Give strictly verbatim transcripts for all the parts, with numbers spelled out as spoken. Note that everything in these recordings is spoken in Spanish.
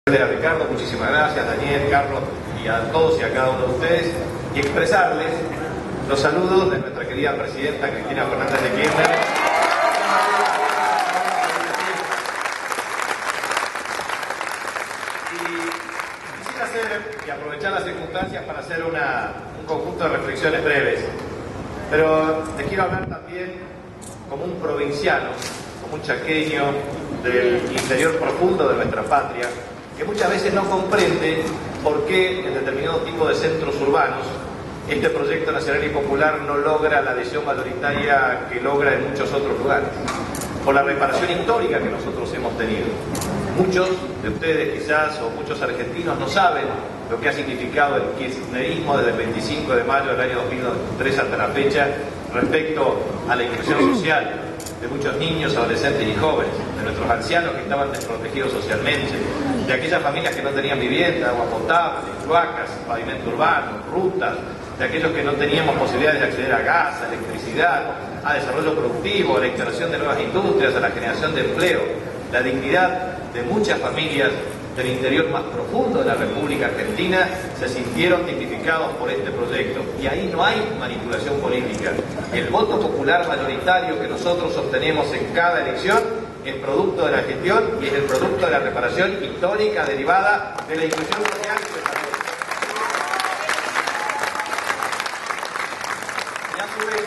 A Ricardo, muchísimas gracias, Daniel, Carlos y a todos y a cada uno de ustedes, y expresarles los saludos de nuestra querida presidenta Cristina Fernández de Kirchner. Y quisiera hacer y aprovechar las circunstancias para hacer una, un conjunto de reflexiones breves, pero les quiero hablar también como un provinciano, como un chaqueño del interior profundo de nuestra patria, que muchas veces no comprende por qué en determinado tipo de centros urbanos este proyecto nacional y popular no logra la adhesión mayoritaria que logra en muchos otros lugares, por la reparación histórica que nosotros hemos tenido. Muchos de ustedes quizás, o muchos argentinos, no saben lo que ha significado el kirchnerismo desde el veinticinco de mayo del año dos mil tres hasta la fecha respecto a la inclusión social de muchos niños, adolescentes y jóvenes, de nuestros ancianos que estaban desprotegidos socialmente, de aquellas familias que no tenían vivienda, agua potable, cloacas, pavimento urbano, rutas, de aquellos que no teníamos posibilidades de acceder a gas, a electricidad, a desarrollo productivo, a la instalación de nuevas industrias, a la generación de empleo. La dignidad de muchas familias del interior más profundo de la República Argentina se sintieron dignificados por este proyecto. Y ahí no hay manipulación política. El voto popular mayoritario que nosotros obtenemos en cada elección es producto de la gestión y es el producto de la reparación histórica derivada de la inclusión social y del desarrollo. Y a su vez,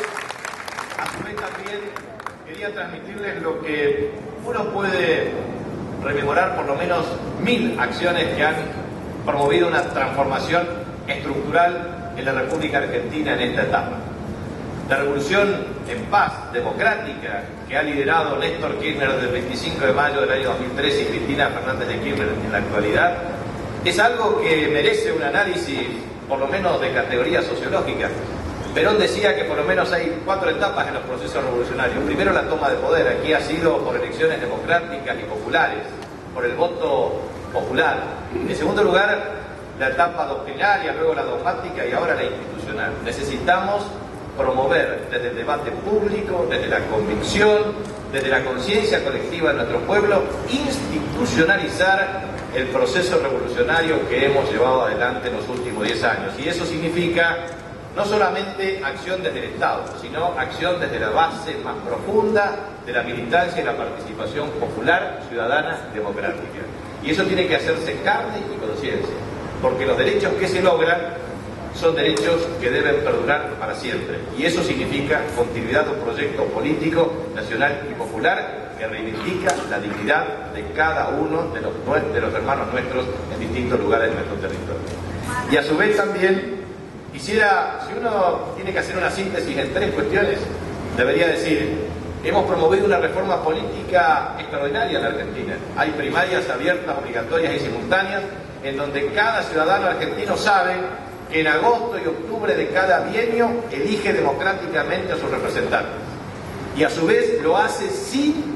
a su vez también quería transmitirles lo que uno puede rememorar por lo menos mil acciones que han promovido una transformación estructural en la República Argentina en esta etapa. La revolución en paz, democrática, que ha liderado Néstor Kirchner desde el veinticinco de mayo del año dos mil tres y Cristina Fernández de Kirchner en la actualidad, es algo que merece un análisis por lo menos de categoría sociológica. Perón decía que por lo menos hay cuatro etapas en los procesos revolucionarios. Primero, la toma de poder. Aquí ha sido por elecciones democráticas y populares, por el voto popular. En segundo lugar, la etapa doctrinaria, luego la dogmática y ahora la institucional. Necesitamos promover desde el debate público, desde la convicción, desde la conciencia colectiva de nuestro pueblo, institucionalizar el proceso revolucionario que hemos llevado adelante en los últimos diez años. Y eso significa no solamente acción desde el Estado, sino acción desde la base más profunda de la militancia y la participación popular, ciudadana y democrática. Y eso tiene que hacerse carne y conciencia, porque los derechos que se logran son derechos que deben perdurar para siempre. Y eso significa continuidad de un proyecto político, nacional y popular que reivindica la dignidad de cada uno de los, de los hermanos nuestros en distintos lugares de nuestro territorio. Y a su vez también quisiera, si uno tiene que hacer una síntesis en tres cuestiones, debería decir: hemos promovido una reforma política extraordinaria en la Argentina. Hay primarias abiertas, obligatorias y simultáneas, en donde cada ciudadano argentino sabe que en agosto y octubre de cada bienio elige democráticamente a sus representantes. Y a su vez lo hace sin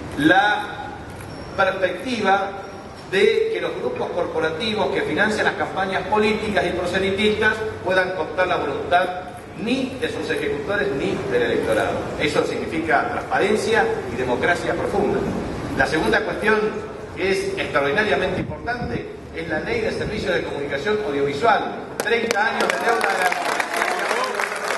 la perspectiva de que los grupos corporativos que financian las campañas políticas y proselitistas puedan contar la voluntad ni de sus ejecutores ni del electorado. Eso significa transparencia y democracia profunda. La segunda cuestión, que es extraordinariamente importante, es la Ley de Servicios de Comunicación Audiovisual. treinta años de deuda de la democracia y ahora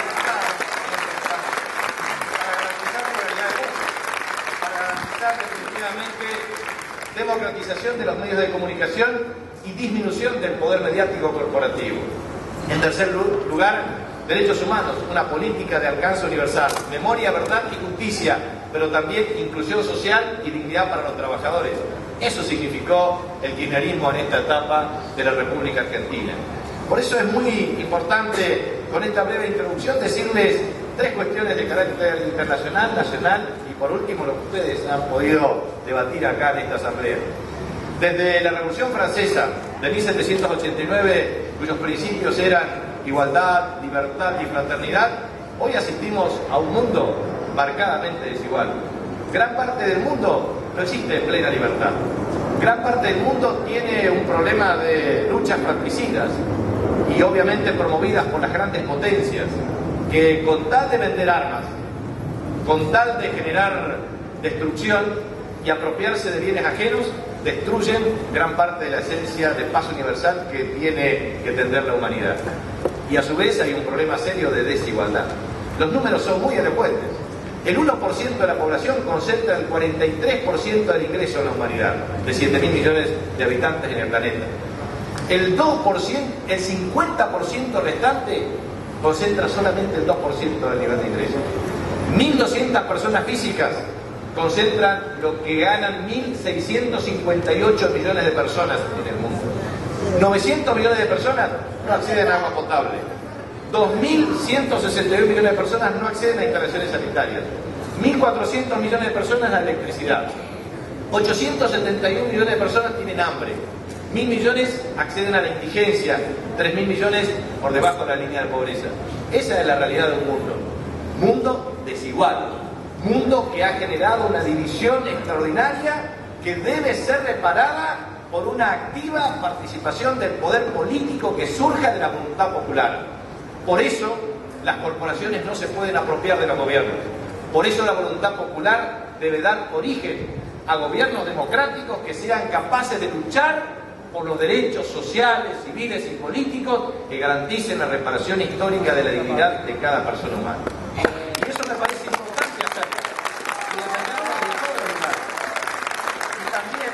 para garantizar definitivamente democratización de los medios de comunicación y disminución del poder mediático corporativo. En tercer lugar, derechos humanos, una política de alcance universal, memoria, verdad y justicia, pero también inclusión social y dignidad para los trabajadores. Eso significó el kirchnerismo en esta etapa de la República Argentina. Por eso es muy importante, con esta breve introducción, decirles tres cuestiones de carácter internacional, nacional y, por último, lo que ustedes han podido debatir acá en esta asamblea. Desde la Revolución Francesa de mil setecientos ochenta y nueve, cuyos principios eran igualdad, libertad y fraternidad, hoy asistimos a un mundo marcadamente desigual. Gran parte del mundo no existe en plena libertad. Gran parte del mundo tiene un problema de luchas fratricidas y obviamente promovidas por las grandes potencias que, con tal de vender armas, con tal de generar destrucción y apropiarse de bienes ajenos, destruyen gran parte de la esencia de paz universal que tiene que tender la humanidad. Y a su vez hay un problema serio de desigualdad. Los números son muy elocuentes. El uno por ciento de la población concentra el cuarenta y tres por ciento del ingreso en la humanidad, de siete mil millones de habitantes en el planeta. El dos por ciento, el cincuenta por ciento restante concentra solamente el dos por ciento del nivel de ingreso. mil doscientas personas físicas concentran lo que ganan mil seiscientos cincuenta y ocho millones de personas en el mundo. novecientos millones de personas no acceden a agua potable. dos mil ciento sesenta y uno millones de personas no acceden a instalaciones sanitarias. mil cuatrocientos millones de personas a electricidad. ochocientos setenta y uno millones de personas tienen hambre. mil millones acceden a la indigencia. tres mil millones por debajo de la línea de pobreza. Esa es la realidad de un mundo. Mundo desigual. Mundo que ha generado una división extraordinaria que debe ser reparada por una activa participación del poder político que surja de la voluntad popular. Por eso las corporaciones no se pueden apropiar de los gobiernos. Por eso la voluntad popular debe dar origen a gobiernos democráticos que sean capaces de luchar por los derechos sociales, civiles y políticos que garanticen la reparación histórica de la dignidad de cada persona humana. Y eso me parece importante hacerlo. Y defenderlo de todos los lugares. Y también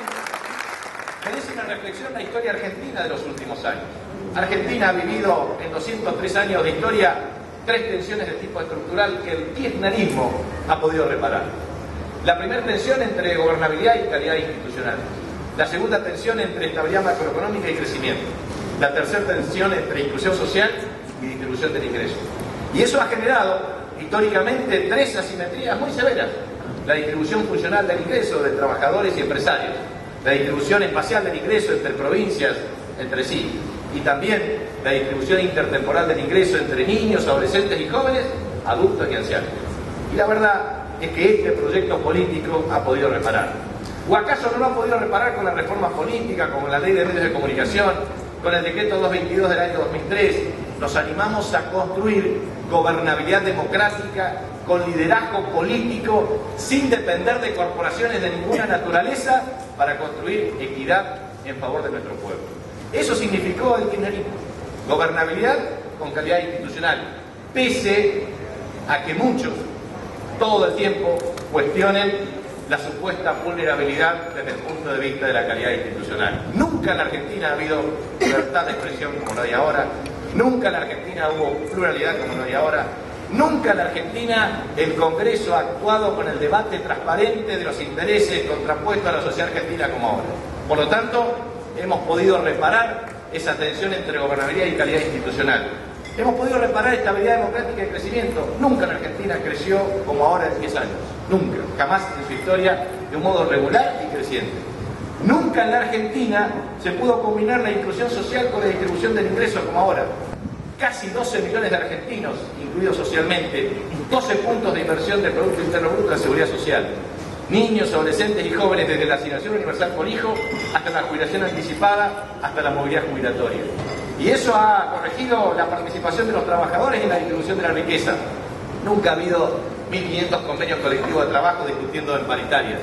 merece una reflexión la historia argentina de los últimos años. Argentina ha vivido en doscientos tres años de historia tres tensiones de tipo estructural que el kirchnerismo ha podido reparar. La primera tensión entre gobernabilidad y calidad institucional. La segunda tensión entre estabilidad macroeconómica y crecimiento. La tercera tensión entre inclusión social y distribución del ingreso. Y eso ha generado históricamente tres asimetrías muy severas. La distribución funcional del ingreso de trabajadores y empresarios. La distribución espacial del ingreso entre provincias entre sí. Y también la distribución intertemporal del ingreso entre niños, adolescentes y jóvenes, adultos y ancianos. Y la verdad es que este proyecto político ha podido reparar. ¿O acaso no lo ha podido reparar con la reforma política, con la ley de medios de comunicación, con el decreto doscientos veintidós del año dos mil tres? Nos animamos a construir gobernabilidad democrática, con liderazgo político, sin depender de corporaciones de ninguna naturaleza, para construir equidad en favor de nuestro pueblo. Eso significó el kirchnerismo. Gobernabilidad con calidad institucional, pese a que muchos, todo el tiempo, cuestionen la supuesta vulnerabilidad desde el punto de vista de la calidad institucional. Nunca en la Argentina ha habido libertad de expresión como no hay ahora, nunca en la Argentina hubo pluralidad como no hay ahora, nunca en la Argentina el Congreso ha actuado con el debate transparente de los intereses contrapuestos a la sociedad argentina como ahora. Por lo tanto, hemos podido reparar esa tensión entre gobernabilidad y calidad institucional. Hemos podido reparar estabilidad democrática y crecimiento. Nunca en Argentina creció como ahora en diez años. Nunca. Jamás en su historia de un modo regular y creciente. Nunca en la Argentina se pudo combinar la inclusión social con la distribución del ingreso como ahora. Casi doce millones de argentinos, incluidos socialmente, doce puntos de inversión del Producto Interno Bruto en seguridad social. Niños, adolescentes y jóvenes desde la asignación universal por hijo hasta la jubilación anticipada, hasta la movilidad jubilatoria. Y eso ha corregido la participación de los trabajadores en la distribución de la riqueza. Nunca ha habido mil quinientos convenios colectivos de trabajo discutiendo en paritarias.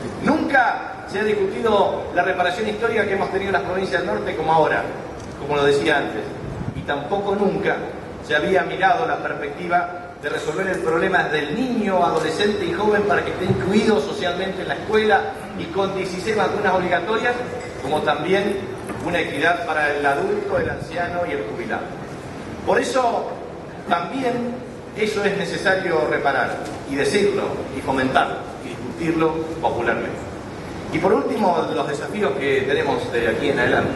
Nunca se ha discutido la reparación histórica que hemos tenido en las provincias del norte como ahora, como lo decía antes. Y tampoco nunca se había mirado la perspectiva de resolver el problema del niño, adolescente y joven para que esté incluido socialmente en la escuela y con dieciséis vacunas obligatorias, como también una equidad para el adulto, el anciano y el jubilado. Por eso también eso es necesario reparar y decirlo y fomentarlo y discutirlo popularmente. Y por último, los desafíos que tenemos de aquí en adelante.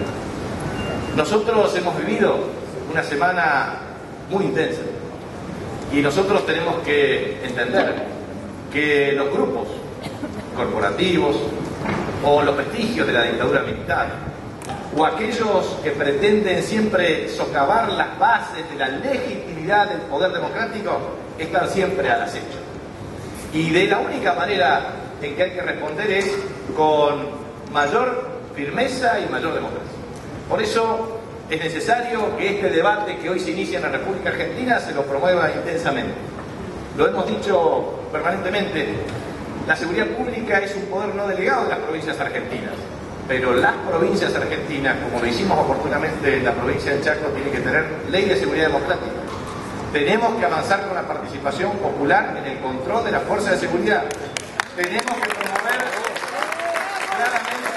Nosotros hemos vivido una semana muy intensa. Y nosotros tenemos que entender que los grupos corporativos o los vestigios de la dictadura militar o aquellos que pretenden siempre socavar las bases de la legitimidad del poder democrático están siempre al acecho. Y de la única manera en que hay que responder es con mayor firmeza y mayor democracia. Por eso es necesario que este debate que hoy se inicia en la República Argentina se lo promueva intensamente. Lo hemos dicho permanentemente, la seguridad pública es un poder no delegado de las provincias argentinas. pero las provincias argentinas, como lo hicimos oportunamente en la provincia de Chaco, tienen que tener ley de seguridad democrática. Tenemos que avanzar con la participación popular en el control de las fuerzas de seguridad. Tenemos que promover claramente,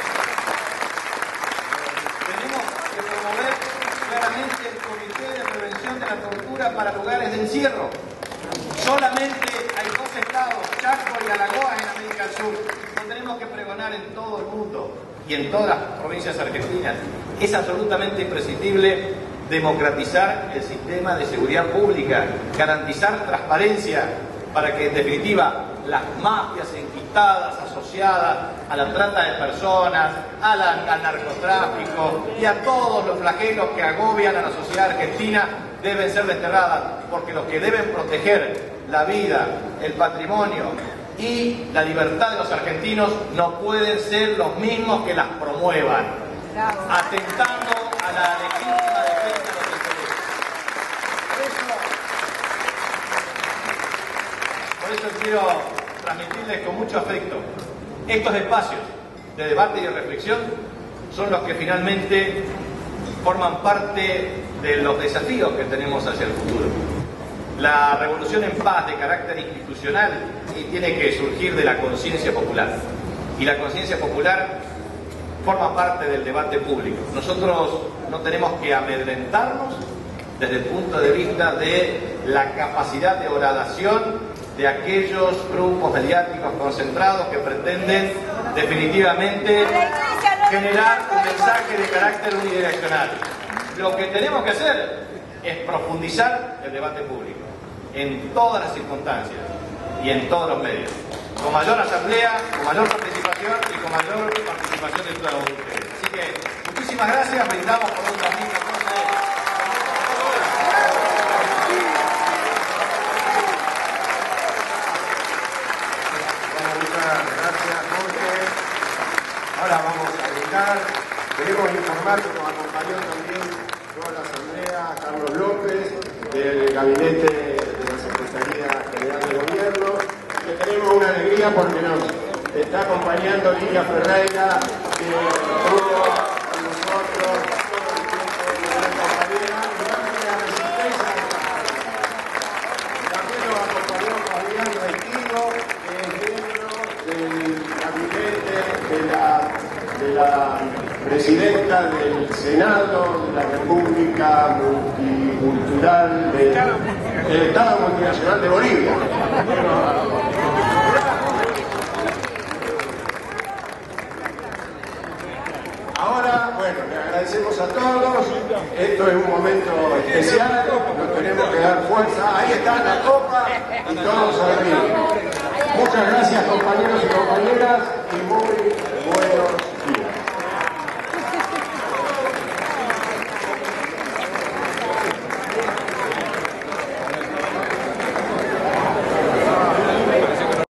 tenemos que promover claramente el Comité de Prevención de la Tortura para lugares de encierro. Solamente hay dos estados, Chaco y Alagoas, en América del Sur. Lo tenemos que pregonar en todo el mundo y en todas las provincias argentinas. Es absolutamente imprescindible democratizar el sistema de seguridad pública, garantizar transparencia para que, en definitiva, las mafias enquistadas asociadas a la trata de personas, a la, al narcotráfico y a todos los flagelos que agobian a la sociedad argentina deben ser desterradas, porque los que deben proteger la vida, el patrimonio y la libertad de los argentinos no pueden ser los mismos que las promuevan, atentando a la legítima defensa de los intereses. Por eso, por eso quiero transmitirles con mucho afecto: estos espacios de debate y de reflexión son los que finalmente forman parte de los desafíos que tenemos hacia el futuro. La revolución en paz de carácter institucional tiene que surgir de la conciencia popular, y la conciencia popular forma parte del debate público. Nosotros no tenemos que amedrentarnos desde el punto de vista de la capacidad de horadación de aquellos grupos mediáticos concentrados que pretenden definitivamente generar un mensaje de carácter unidireccional. Lo que tenemos que hacer es profundizar el debate público en todas las circunstancias y en todos los medios, con mayor asamblea, con mayor participación y con mayor participación de todos ustedes. Así que muchísimas gracias, brindamos por un camino. Ahora vamos a brindar. Queremos informar que nos acompañó también toda la asamblea Carlos López, del gabinete de la Secretaría General de Gobierno, que tenemos una alegría porque nos está acompañando Lilia Ferreira, que estuvo con nosotros todo el tiempo de la compañía, y dándole la resistencia de la compañía. También nos acompañó Fabián Retiro, que es miembro del gabinete de la, de la presidenta del Senado de la República Multicultural del de, Estado Multinacional de Bolivia. Ahora, bueno, le agradecemos a todos. Esto es un momento especial, nos tenemos que dar fuerza. Ahí está la copa y todos arriba. Muchas gracias, compañeros y compañeras, y muy buenos días.